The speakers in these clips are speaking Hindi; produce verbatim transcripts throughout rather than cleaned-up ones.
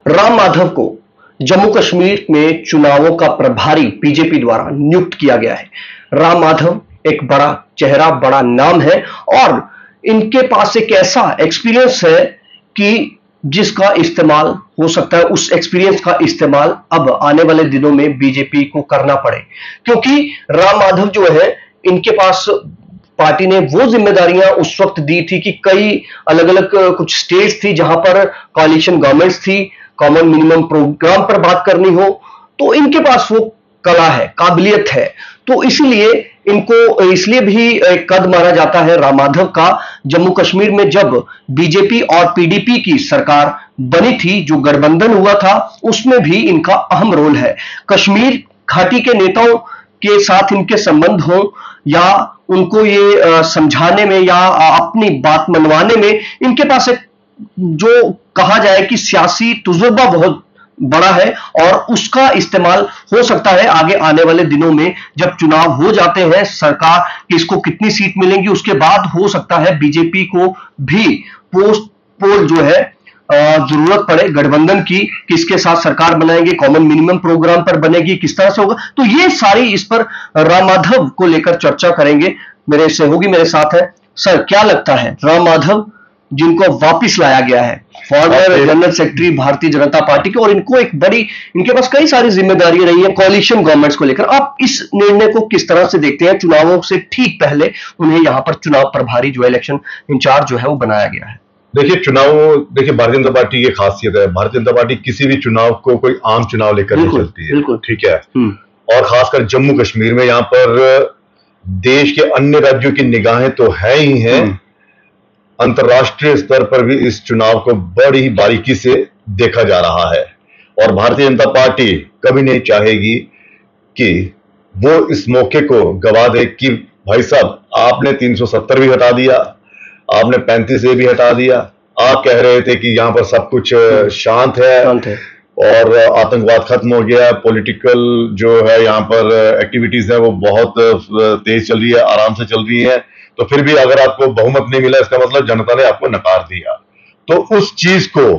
राम माधव को जम्मू कश्मीर में चुनावों का प्रभारी बीजेपी द्वारा नियुक्त किया गया है। राम माधव एक बड़ा चेहरा, बड़ा नाम है और इनके पास एक ऐसा एक्सपीरियंस है कि जिसका इस्तेमाल हो सकता है, उस एक्सपीरियंस का इस्तेमाल अब आने वाले दिनों में बीजेपी को करना पड़े, क्योंकि राम माधव जो है, इनके पास पार्टी ने वो जिम्मेदारियां उस वक्त दी थी कि कई अलग अलग कुछ स्टेट्स थी जहां पर कॉलिशन गवर्नमेंट्स थी, कॉमन मिनिमम प्रोग्राम पर बात करनी हो, तो इनके पास वो कला है, काबिलियत है। तो इसीलिए इनको इसलिए भी एक कद माना जाता है राम माधव का। जम्मू कश्मीर में जब बीजेपी और पीडीपी की सरकार बनी थी, जो गठबंधन हुआ था, उसमें भी इनका अहम रोल है। कश्मीर घाटी के नेताओं के साथ इनके संबंध हो या उनको ये आ, समझाने में या आ, अपनी बात मनवाने में इनके पास एक जो कहा जाए कि सियासी तजुर्बा बहुत बड़ा है और उसका इस्तेमाल हो सकता है आगे आने वाले दिनों में। जब चुनाव हो जाते हैं, सरकार किसको कितनी सीट मिलेंगी, उसके बाद हो सकता है बीजेपी को भी पोस्ट पोल जो है जरूरत पड़े गठबंधन की, किसके साथ सरकार बनाएंगे, कॉमन मिनिमम प्रोग्राम पर बनेगी, किस तरह से होगा। तो ये सारी इस पर राम माधव को लेकर चर्चा करेंगे। मेरे सहयोगी मेरे साथ है। सर, क्या लगता है राम माधव जिनको वापिस लाया गया है, former general secretary Bharatiya Janata party के, और इनको एक बड़ी, इनके पास कई सारी जिम्मेदारियां रही है कॉलिशन गवर्नमेंट्स को लेकर, आप इस निर्णय को किस तरह से देखते हैं? चुनावों से ठीक पहले उन्हें यहां पर चुनाव प्रभारी जो इलेक्शन इंचार्ज जो है वो बनाया गया है। देखिए, चुनाव देखिए भारतीय जनता पार्टी की खासियत है, भारतीय जनता पार्टी किसी भी चुनाव को कोई आम चुनाव लेकर नहीं चलती है, ठीक है। और खासकर जम्मू कश्मीर में यहाँ पर देश के अन्य राज्यों की निगाहें तो है ही हैं, अंतर्राष्ट्रीय स्तर पर भी इस चुनाव को बड़ी ही बारीकी से देखा जा रहा है। और भारतीय जनता पार्टी कभी नहीं चाहेगी कि वो इस मौके को गवा दे कि भाई साहब, आपने तीन सौ सत्तर भी हटा दिया, आपने पैंतीस ए भी हटा दिया, आप कह रहे थे कि यहाँ पर सब कुछ शांत है, शांत है और आतंकवाद खत्म हो गया, पॉलिटिकल जो है यहाँ पर एक्टिविटीज है वो बहुत तेज चल रही है, आराम से चल रही है, तो फिर भी अगर आपको बहुमत नहीं मिला, इसका मतलब जनता ने आपको नकार दिया। तो उस चीज को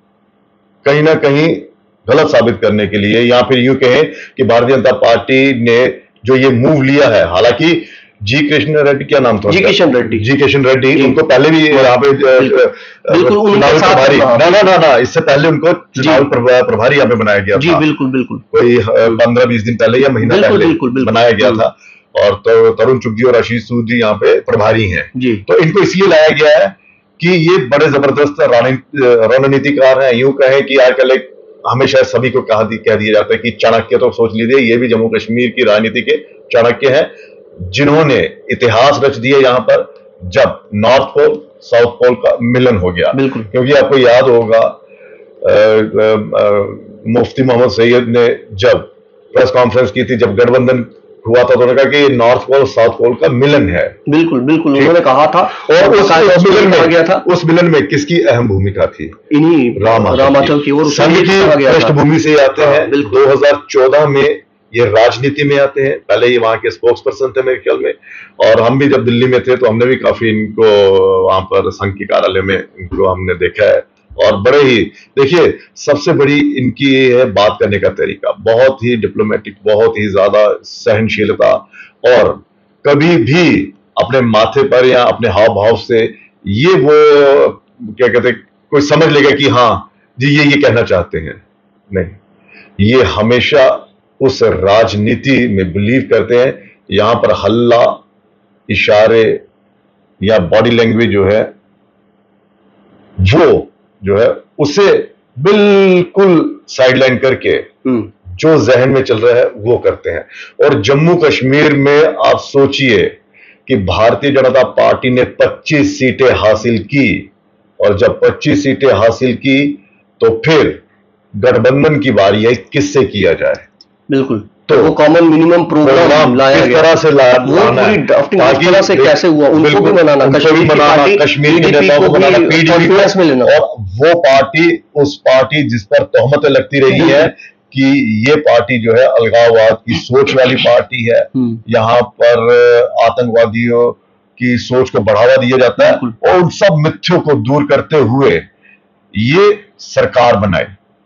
कहीं ना कहीं गलत साबित करने के लिए, या फिर यूं कहें कि भारतीय जनता पार्टी ने जो ये मूव लिया है, हालांकि जी कृष्ण रेड्डी, क्या नाम था? जी किशन रेड्डी जी किशन रेड्डी उनको पहले भी यहाँ पे चुनावी प्रभारी, ना ना ना ना इससे पहले उनको चुनावी प्रभारी यहाँ पे बनाया गया जी, बिल्कुल बिल्कुल कोई पंद्रह बीस दिन पहले या महीना पहले बनाया गया था। और तो तरुण चुग जी और आशीष सूद जी यहाँ पे प्रभारी हैं जी। तो इनको इसलिए लाया गया है कि ये बड़े जबरदस्त रणनीतिकार हैं। यूं कहें कि आजकल एक हमेशा सभी को कहा कह दिया जाता है कि चाणक्य, तो सोच लीजिए ये भी जम्मू कश्मीर की राजनीति के चाणक्य हैं, जिन्होंने इतिहास रच दिए यहाँ पर जब नॉर्थ पोल साउथ पोल का मिलन हो गया। बिल्कुल, क्योंकि आपको याद होगा मुफ्ती मोहम्मद सैयद ने जब प्रेस कॉन्फ्रेंस की थी, जब गठबंधन हुआ था, तो उन्होंने कहा कि नॉर्थ पोल साउथ पोल का मिलन है। बिल्कुल बिल्कुल उन्होंने कहा था। और उस, उस मिलन में गया था, उस मिलन में किसकी अहम भूमिका थी? इन्हीं राम माधव की। और संघ की पृष्ठभूमि से आते हैं। दो हजार चौदह में ये राजनीति में आते हैं, पहले ये वहां के स्पोक्स पर्सन थे मेरे ख्याल में, और हम भी जब दिल्ली में थे तो हमने भी काफी इनको वहां पर संघ के कार्यालय में इनको हमने देखा है। और बड़े ही, देखिए, सबसे बड़ी इनकी ये है बात करने का तरीका, बहुत ही डिप्लोमेटिक, बहुत ही ज्यादा सहनशीलता, और कभी भी अपने माथे पर या अपने हाव भाव से ये वो क्या कहते, कोई समझ लेगा कि हाँ जी ये ये कहना चाहते हैं, नहीं, ये हमेशा उस राजनीति में बिलीव करते हैं। यहां पर हल्ला, इशारे या बॉडी लैंग्वेज जो है वो जो है उसे बिल्कुल साइडलाइन करके जो जहन में चल रहा है वो करते हैं। और जम्मू कश्मीर में आप सोचिए कि भारतीय जनता पार्टी ने पच्चीस सीटें हासिल की, और जब पच्चीस सीटें हासिल की तो फिर गठबंधन की बारी है किससे किया जाए। बिल्कुल, तो वो कॉमन मिनिमम प्रोग्राम लाया गया, तरह से लाया, वो पूरी ड्राफ्टिंग किस तरह से कैसे हुआ, उनको भी बनाना, कश्मीर बनाना, कश्मीर के नेताओं को बनाना, पीडीपी में लेना, और वो पार्टी, उस पार्टी जिस पर तोहमतें लगती रही है कि ये पार्टी जो है अलगाववाद की सोच वाली पार्टी है, यहाँ पर आतंकवादियों की सोच को बढ़ावा दिया जाता है, और उन सब मिथ्यों को दूर करते हुए ये सरकार बनाए।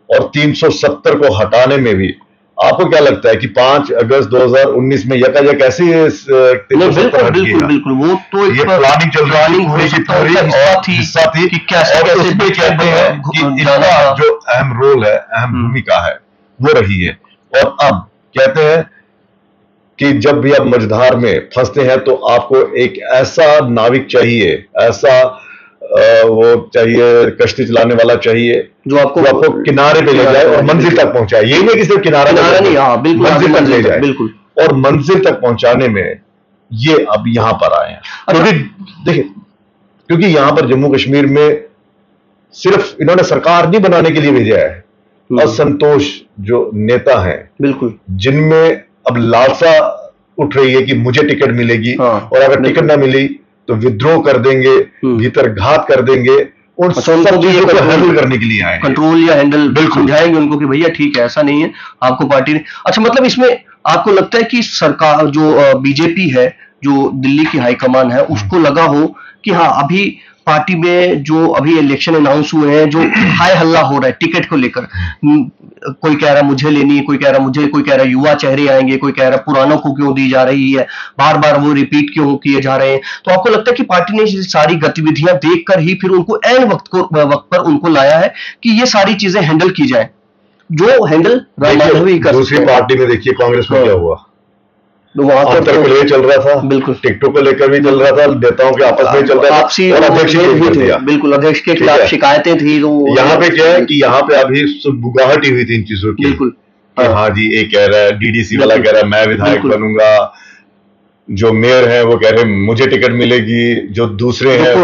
और तीन सौ सत्तर को हटाने में भी आपको क्या लगता है कि पांच अगस्त दो हज़ार उन्नीस में यकायक ऐसे बिल्कुल बिल्कुल बिल्कुल वो तो ये प्लानिंग चल रही थी, पूरी की पूरी और हिस्सा थी कि कैसे और उसमें कहते हैं कि इसका जो अहम रोल है, अहम भूमिका है वो रही है। और अब कहते हैं कि जब भी आप मझधार में फंसते हैं तो आपको एक ऐसा नाविक चाहिए, ऐसा वो चाहिए, कश्ती चलाने वाला चाहिए जो आपको जो आपको किनारे पे ले जाए और मंजिल तक पहुंचाए। यही नहीं कि सिर्फ किनारा नहीं, हाँ बिल्कुल मंजिल तक ले जाए, बिल्कुल। और मंजिल तक पहुंचाने में ये अब यहां पर आए हैं क्योंकि देखिए, क्योंकि यहां पर जम्मू कश्मीर में सिर्फ इन्होंने सरकार नहीं बनाने के लिए भेजा है, असंतोष जो नेता हैं बिल्कुल, जिनमें अब लालसा उठ रही है कि मुझे टिकट मिलेगी, हाँ, और अगर टिकट ना मिली तो विद्रोह कर देंगे, भीतर घात कर देंगे, उन सब चीजों को हैंडल करने के लिए आए, कंट्रोल या हैंडल बिल्कुल समझाएंगे उनको कि भैया ठीक है, ऐसा नहीं है, आपको पार्टी ने अच्छा। मतलब इसमें आपको लगता है कि सरकार जो बीजेपी है, जो दिल्ली की हाईकमान है, उसको लगा हो कि हाँ अभी पार्टी में जो अभी इलेक्शन अनाउंस हुए हैं, जो हाय हल्ला हो रहा है टिकट को लेकर, कोई कह रहा मुझे लेनी है, कोई कह रहा मुझे, कोई कह रहा युवा चेहरे आएंगे, कोई कह रहा पुरानों को क्यों दी जा रही है, बार बार वो रिपीट क्यों किए जा रहे हैं, तो आपको लगता है कि पार्टी ने सारी गतिविधियां देखकर ही फिर उनको ऐन वक्त को वक्त पर उनको लाया है कि ये सारी चीजें हैंडल की जाए, जो हैंडल राम माधव ही कर। दूसरी पार्टी में देखिए कांग्रेस में क्या हुआ, वहां पर तो ले चल रहा था, बिल्कुल टिकटों को लेकर भी चल रहा था, नेताओं के आपस में चल रहा था, और अध्यक्ष भी थे, बिल्कुल अध्यक्ष के खिलाफ शिकायतें थी। तो यहाँ पे क्या है कि यहाँ पे अभी बुगाहटी हुई थी इन चीजों की, बिल्कुल हाँ जी, एक कह रहा है डीडीसी वाला कह रहा है मैं विधायक बनूंगा, जो मेयर है वो कह रहे हैं मुझे टिकट मिलेगी, जो दूसरे हैं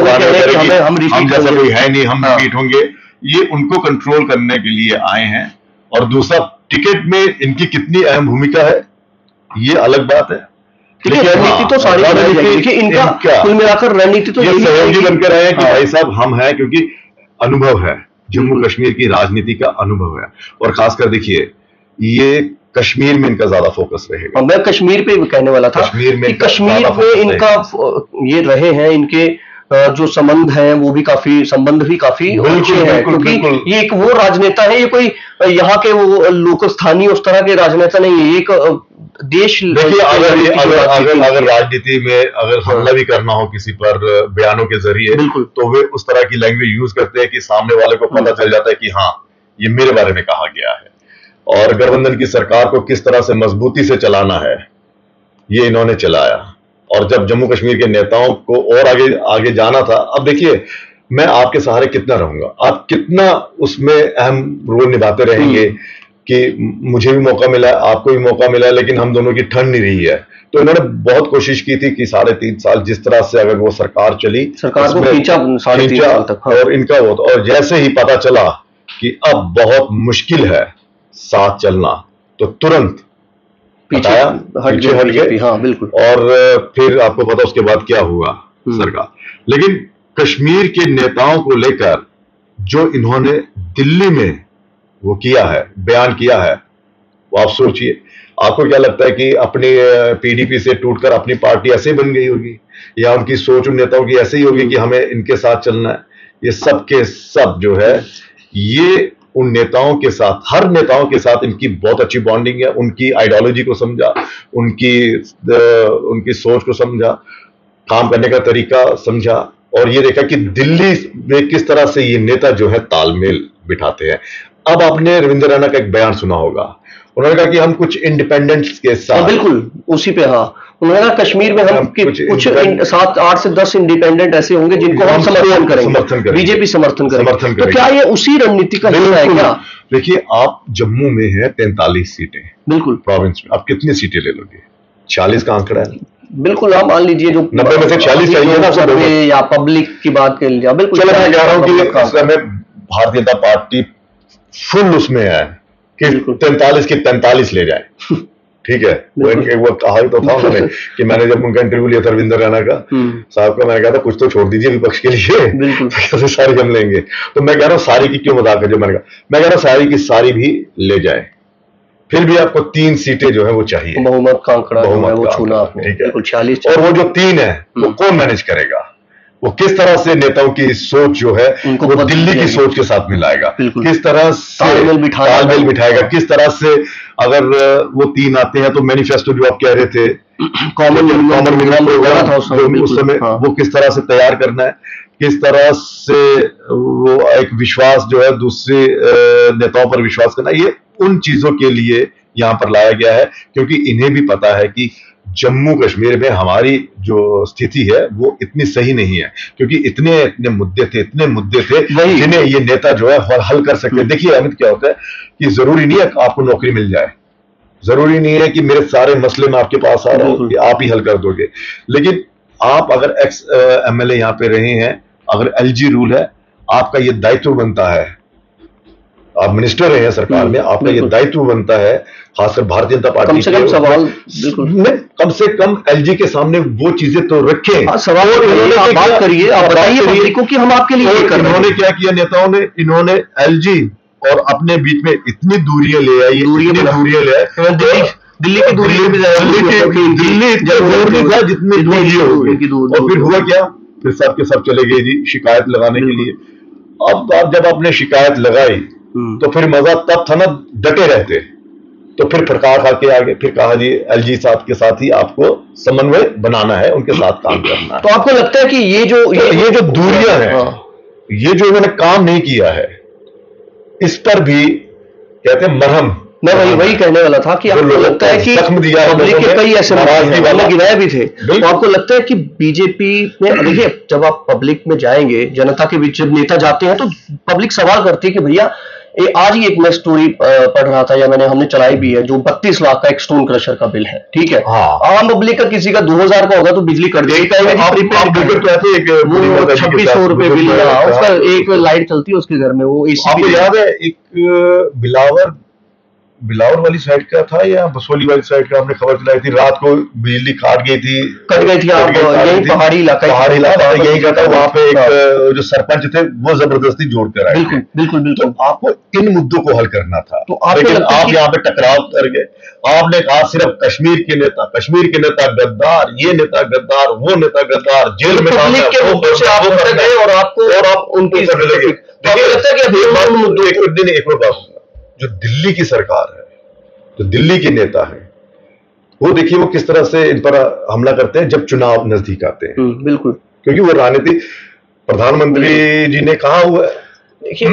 हम जैसा कोई है नहीं, हम रिपीट होंगे। ये उनको कंट्रोल करने के लिए आए हैं। और दूसरा, टिकट में इनकी कितनी अहम भूमिका है ये अलग बात है, लेकिन रणनीति तो सारी देखिए इनका कुल मिलाकर रणनीति तो ये सहयोगी बनकर रहे हैं कि भाई साहब हम हैं, क्योंकि अनुभव है, जम्मू कश्मीर की राजनीति का अनुभव है। और खासकर देखिए ये कश्मीर में इनका ज्यादा फोकस रहेगा। मैं कश्मीर पे कहने वाला था, कश्मीर में कश्मीर में इनका ये रहे हैं, इनके जो संबंध हैं वो भी काफी संबंध भी काफी ऊंचे हैं, क्योंकि ये एक वो राजनेता है, ये कोई यहाँ के वो लोक स्थानीय उस तरह के राजनेता नहीं है, एक देश। देखिए अगर अगर अगर अगर राजनीति में अगर हमला भी करना हो किसी पर बयानों के जरिए, तो वे उस तरह की लैंग्वेज यूज करते हैं कि सामने वाले को पता चल जाता है कि हाँ ये मेरे बारे में कहा गया है। और गठबंधन की सरकार को किस तरह से मजबूती से चलाना है ये इन्होंने चलाया। और जब जम्मू कश्मीर के नेताओं को और आगे आगे जाना था, अब देखिए मैं आपके सहारे कितना रहूंगा, आप कितना उसमें अहम रोल निभाते रहेंगे कि मुझे भी मौका मिला, आपको भी मौका मिला, लेकिन हम दोनों की ठन नहीं रही है। तो इन्होंने बहुत कोशिश की थी कि साढ़े तीन साल जिस तरह से अगर वो सरकार चली, सरकार को खींचा साढ़े तीन साल तक, और इनका वो, और जैसे ही पता चला कि अब बहुत मुश्किल है साथ चलना, तो तुरंत पीछे हट गए। हाँ बिल्कुल। और फिर आपको पता उसके बाद क्या हुआ सरकार। लेकिन कश्मीर के नेताओं को लेकर जो इन्होंने दिल्ली में वो किया है, बयान किया है, वो आप सोचिए, आपको क्या लगता है कि अपनी पीडीपी से टूटकर अपनी पार्टी ऐसे बन गई होगी, या उनकी सोच उन नेताओं की ऐसे ही होगी कि हमें इनके साथ चलना है? ये सब के सब जो है ये उन नेताओं के साथ, हर नेताओं के साथ इनकी बहुत अच्छी बॉन्डिंग है, उनकी आइडियोलॉजी को समझा, उनकी उनकी सोच को समझा, काम करने का तरीका समझा, और ये देखा कि दिल्ली में किस तरह से ये नेता जो है तालमेल बिठाते हैं। अब आपने रविंद्र रैना का एक बयान सुना होगा, उन्होंने कहा कि हम कुछ इंडिपेंडेंट्स के साथ, बिल्कुल उसी पे, हाँ उन्होंने कहा कश्मीर में हम कुछ, कुछ सात आठ से दस इंडिपेंडेंट ऐसे होंगे जिनको हम समर्थन करेंगे, बीजेपी समर्थन करेंगे। तो क्या ये उसी रणनीति का हिस्सा है क्या? देखिए आप जम्मू में है तैंतालीस सीटें, बिल्कुल प्रोविंस में, आप कितनी सीटें ले लोगे? छियालीस का आंकड़ा है, बिल्कुल। आप मान लीजिए जो नब्बे में से छियालीस चाहिए ना सर्वे या पब्लिक की बात कर लीजिए, बिल्कुल। चलो मैं कह रहा हूँ कि इस समय भारतीय जनता पार्टी फुल उसमें है कि तैंतालीस की तैंतालीस ले जाए, ठीक है। वो एक वो कहा तो था उन्होंने कि मैंने जब उनका इंटरव्यू लिया था रविंद्र रैना का साहब का, मैंने कहा था कुछ तो छोड़ दीजिए विपक्ष के लिए, कैसे सारी हम लेंगे। तो मैं कह रहा हूँ सारी की क्यों मजाक है जो मैंने कहा, मैं कह रहा हूँ सारी की सारी भी ले जाए, फिर भी आपको तीन सीटें जो है वो चाहिए, बहुमत का आंकड़ा वो छूना आपने, ठीक है। छियालीस, और वो जो तीन है वो कौन मैनेज करेगा? वो किस तरह से नेताओं की सोच जो है वो दिल्ली की सोच के साथ मिलाएगा, किस तरह से तालमेल बिठाएगा, किस तरह से अगर वो तीन आते हैं तो मैनिफेस्टो जो आप कह रहे थे कॉमन कॉमन मिनिमम उस समय वो किस तरह से तैयार करना है, किस तरह से वो एक विश्वास जो है दूसरे नेताओं पर विश्वास करना, ये उन चीजों के लिए यहाँ पर लाया गया है क्योंकि इन्हें भी पता है कि जम्मू कश्मीर में हमारी जो स्थिति है वो इतनी सही नहीं है क्योंकि इतने इतने मुद्दे थे इतने मुद्दे थे जिन्हें ये नेता जो है हल कर सकते हैं। देखिए अमित, क्या होता है कि जरूरी नहीं है आपको नौकरी मिल जाए, जरूरी नहीं है कि मेरे सारे मसले मैं आपके पास आ रहा हूं कि आप ही हल कर दोगे, लेकिन आप अगर एक्स एमएलए यहाँ पे रहे हैं, अगर एलजी रूल है, आपका ये दायित्व बनता है, आप मिनिस्टर रहे हैं सरकार में, आपका ये दायित्व बनता है खासकर भारतीय जनता पार्टी कम से कम सवाल में कम से कम एलजी के सामने वो चीजें तो रखें। सवाल आप बात करिए, आप बताइए पब्लिक को कि हम आपके लिए ये कर रहे हैं। इन्होंने क्या किया नेताओं ने, इन्होंने एलजी और अपने बीच में इतनी दूरियां ले आई, दूरियां दूरियां ले आए, दिल्ली की दूरी भी दिल्ली जितनी दूरी होगी, और फिर हुआ क्या, फिर सब के सब चले गए जी शिकायत लगाने के लिए। अब आप जब आपने शिकायत लगाई तो फिर मजा तब था ना, डटे रहते, तो फिर फटकार खा के आगे फिर कहा जी एलजी साहब के साथ ही आपको समन्वय बनाना है, उनके साथ काम करना है। तो आपको लगता है कि ये जो ये, ये जो दूरियां हैं, ये जो इन्होंने काम नहीं किया है, इस पर भी कहते हैं मरहम, मैं वही वही कहने वाला था कि आपको लगता है कि पब्लिक के कई ऐसे वाले गिराए भी थे, तो आपको लगता है कि बीजेपी में, देखिए जब आप पब्लिक में जाएंगे, जनता के बीच जब नेता जाते हैं तो पब्लिक सवाल करती है कि भैया ए, आज ही एक मैं स्टोरी पढ़ रहा था या मैंने हमने चलाई भी है, जो बत्तीस लाख का एक स्टोन क्रशर का बिल है, ठीक है। हाँ। आम पब्लिक का किसी का दो हजार का होगा तो बिजली कर देगी, छब्बीस सौ रुपए बिल, उसका एक लाइट चलती है उसके घर में, वो एसी। आपको याद है एक बिलावर बिलावर वाली साइड का था या बसोली वाली साइड का, आपने खबर चलाई थी, रात को बिजली काट गई थी, कट गई थी, आप यही पहाड़ी इलाका पहाड़ी इलाका यही का था, वहां पे एक जो सरपंच थे वो जबरदस्ती जोड़ कर आए। बिल्कुल बिल्कुल बिल्कुल। तो आपको इन मुद्दों को हल करना था, तो लेकिन आप यहाँ पे टकराव कर गए। आपने कहा सिर्फ कश्मीर के नेता, कश्मीर के नेता गद्दार, ये नेता गद्दार, वो नेता गद्दार, जेल में और आपको और आप उनकी एक और बात, जो दिल्ली की सरकार है, जो दिल्ली के नेता है, वो देखिए वो किस तरह से इन पर हमला करते हैं जब चुनाव नजदीक आते हैं। बिल्कुल, क्योंकि वो राजनीति प्रधानमंत्री जी ने कहा हुआ है, देखिए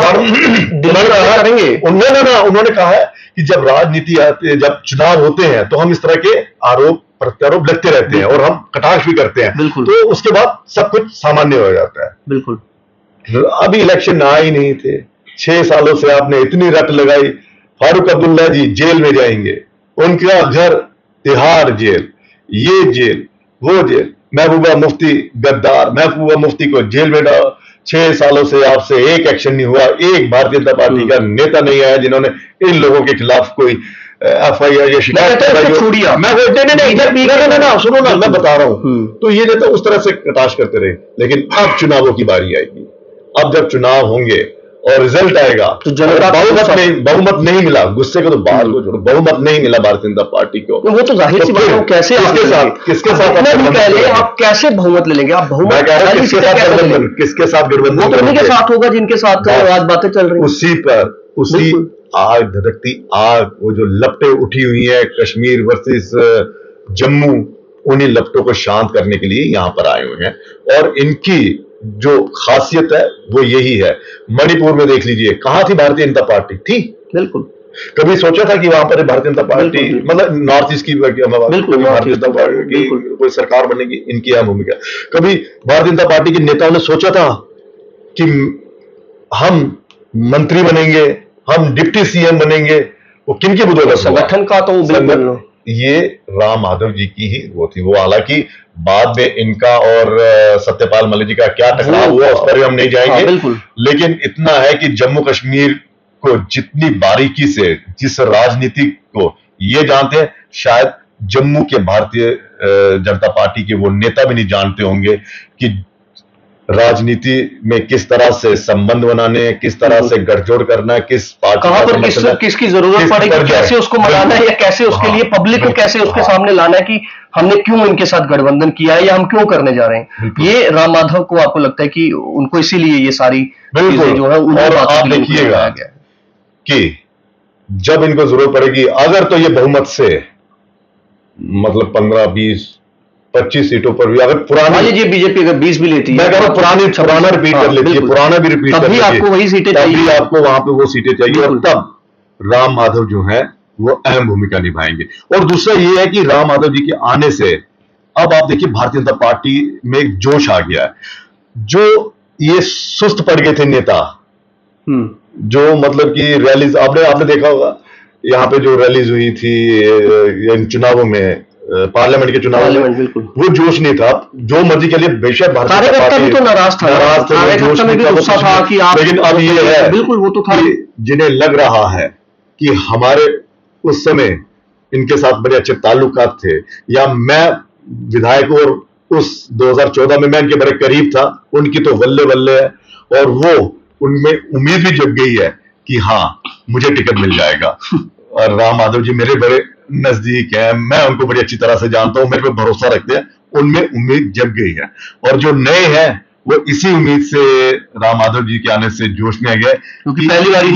करेंगे उन्होंने ना उन्होंने कहा है कि जब राजनीति आती है, जब चुनाव होते हैं तो हम इस तरह के आरोप प्रत्यारोप लगते रहते हैं और हम कटाक्ष भी करते हैं, तो उसके बाद सब कुछ सामान्य हो जाता है। बिल्कुल, अभी इलेक्शन आए ही नहीं थे, छह सालों से आपने इतनी रट लगाई, फारूक अब्दुल्ला जी जेल में जाएंगे, उनका घर तिहाड़ जेल, ये जेल वो जेल, महबूबा मुफ्ती गद्दार, महबूबा मुफ्ती को जेल में डालो, छह सालों से आपसे एक एक्शन नहीं हुआ, एक भारतीय जनता पार्टी का नेता नहीं आया जिन्होंने इन लोगों के खिलाफ कोई एफ आई आर या शिकायत छोड़िया। मैं सुनो ना, मैं बता रहा हूं, तो ये नेता उस तरह से कटाश करते रहे। लेकिन अब चुनावों की बारी आएगी, अब जब चुनाव होंगे और रिजल्ट आएगा तो जनता बहुमत नहीं बहुमत नहीं मिला, गुस्से को तो बात को छोड़ो, बहुमत नहीं मिला भारतीय जनता पार्टी को, वो तो जाहिर सी बात है, कैसे किसके साथ किसके साथ आप कैसे बहुमत ले लेंगे? आप बहुमत किसके साथ गठबंधन किसके साथ गठबंधन वो उन्हीं के साथ होगा जिनके साथ आज बातें चल रही हैं, उसी पर उसी आग धधकती आग, वो जो लपटें उठी हुई है कश्मीर वर्सेस जम्मू, उन्हीं लपटों को शांत करने के लिए यहाँ पर आए हुए हैं। और इनकी जो खासियत है वो यही है। मणिपुर में देख लीजिए, कहां थी भारतीय जनता पार्टी? थी बिल्कुल। कभी सोचा था कि वहां पर भारतीय जनता पार्टी, मतलब नॉर्थ ईस्ट की भारतीय जनता पार्टी की कोई सरकार बनेगी? इनकी यह भूमिका। कभी भारतीय जनता पार्टी के नेताओं ने सोचा था कि हम मंत्री बनेंगे, हम डिप्टी सीएम बनेंगे? वो किन की बदौलत? संगठन का तो बिल्कुल ये राम माधव जी की ही वो थी। वो हालांकि बाद में इनका और सत्यपाल मलिक जी का क्या टकराव हुआ उस पर हम नहीं जाएंगे, हाँ, लेकिन इतना है कि जम्मू कश्मीर को जितनी बारीकी से, जिस राजनीति को ये जानते हैं, शायद जम्मू के भारतीय जनता पार्टी के वो नेता भी नहीं जानते होंगे कि राजनीति में किस तरह से संबंध बनाने, किस तरह से गठजोड़ करना, किस पार्टी कहां पर किस, किसकी जरूरत पड़ेगी, कैसे उसको मनाना है, या कैसे उसके लिए पब्लिक को कैसे उसके सामने लाना है कि हमने क्यों इनके साथ गठबंधन किया है या हम क्यों करने जा रहे हैं। ये राम माधव को आपको लगता है कि उनको इसीलिए ये सारी चीजें जो है और आप देखिएगा कि जब इनको जरूरत पड़ेगी, अगर तो ये बहुमत से मतलब पंद्रह बीस पच्चीस सीटों पर भी अगर पुरानी ये बीजेपी अगर बीस भी लेती है, मैं कह रहा हूं पुरानी पुराना रिपीट कर लेती है, पुराना भी रिपीट कर लेती है, आपको वही सीटें चाहिए, आपको वहां पे वो सीटें चाहिए और तब राम माधव जो है वो अहम भूमिका निभाएंगे। और दूसरा ये है कि राम माधव जी के आने से अब आप देखिए भारतीय जनता पार्टी में एक जोश आ गया है। जो ये सुस्त पड़ गए थे नेता, जो मतलब कि रैलीज आपने आपने देखा होगा, यहाँ पे जो रैलीज हुई थी इन चुनावों में, पार्लियामेंट के चुनाव में, बिल्कुल वो जोश नहीं था। जो मर्जी के लिए बेशक भारतीय जनता पार्टी तो नाराज था, नाराज था, जोश में भी गुस्सा था कि आप, लेकिन अब ये है बिल्कुल वो तो था जिन्हें लग रहा है कि हमारे उस समय इनके साथ बड़े अच्छे ताल्लुकात थे, या मैं विधायक और उस दो हज़ार चौदह में मैं इनके बड़े करीब था, उनकी तो बल्ले बल्ले है और वो उनमें उम्मीद भी जग गई है कि हाँ मुझे टिकट मिल जाएगा। और राम माधव जी मेरे बड़े नजदीक है, मैं उनको बड़ी अच्छी तरह से जानता हूं, मेरे पे भरोसा रखते हैं, उनमें उम्मीद जग गई है। और जो नए हैं वो इसी उम्मीद से राम माधव जी के आने से जोश में आ गए, क्योंकि पहली बार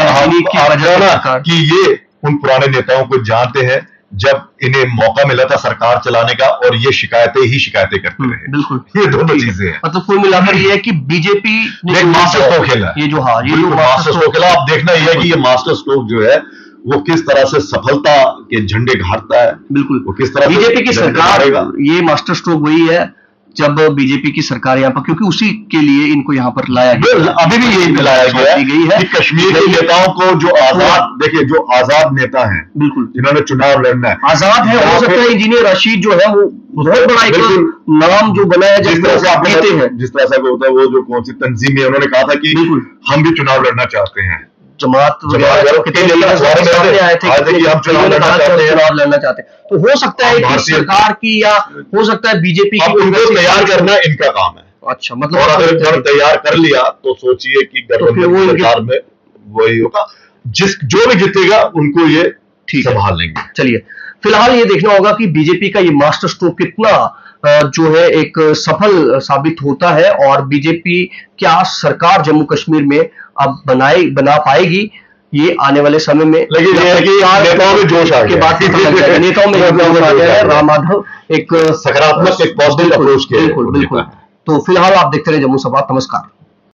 कि ये उन पुराने नेताओं को जानते हैं जब इन्हें मौका मिला था सरकार चलाने का, और ये शिकायतें ही शिकायतें करते रहे। बिल्कुल, ये दोनों चीजें हैं। मतलब कुल मिलाकर ये है कि बीजेपी ने मास्टर स्ट्रोक खेला, ये जो हाँ ये जो मास्टर स्ट्रोक खेला, आप देखना ये है कि ये मास्टर स्ट्रोक जो है वो किस तरह से सफलता के झंडे गाड़ता है। बिल्कुल, वो किस तरह बीजेपी की सरकार, ये मास्टर स्ट्रोक वही है जब बीजेपी की सरकार यहाँ पर, क्योंकि उसी के लिए इनको यहाँ पर लाया गया, अभी भी यही लाया गया गई है कि कश्मीर के नेताओं को जो आजाद, देखिए जो आजाद नेता हैं, बिल्कुल जिन्होंने चुनाव लड़ना है, आजाद है, हो सकता है इंजीनियर रशीद जो है वो बहुत बड़ा एक नाम जो बना है, जिस तरह से आप कहते हैं, जिस तरह से होता है वो जो कौन सी तंजीम है, उन्होंने कहा था कि हम भी चुनाव लड़ना चाहते हैं, जमात सामने आए थे कि हम चुनाव लड़ना चाहते हैं। तो हो सकता है कि सरकार की या हो सकता है बीजेपी की, उनको तैयार करना इनका काम है। अच्छा, मतलब और अगर तैयार कर लिया तो सोचिए कि गठबंधन सरकार में वही होगा, जिस जो भी जीतेगा उनको ये ठीक संभाल लेंगे। चलिए, फिलहाल ये देखना होगा कि बीजेपी का ये मास्टर स्ट्रोक कितना जो है एक सफल साबित होता है, और बीजेपी क्या सरकार जम्मू कश्मीर में अब बनाए बना पाएगी, ये आने वाले समय में। लेकिन ये है कि नेताओं में जोश आ गया, नेताओं में जोश आ गया है। राम माधव एक सकारात्मक, एक पॉजिटिव अप्रोच के, बिल्कुल बिल्कुल। तो फिलहाल आप देखते रहे जम्मू संवाद। नमस्कार।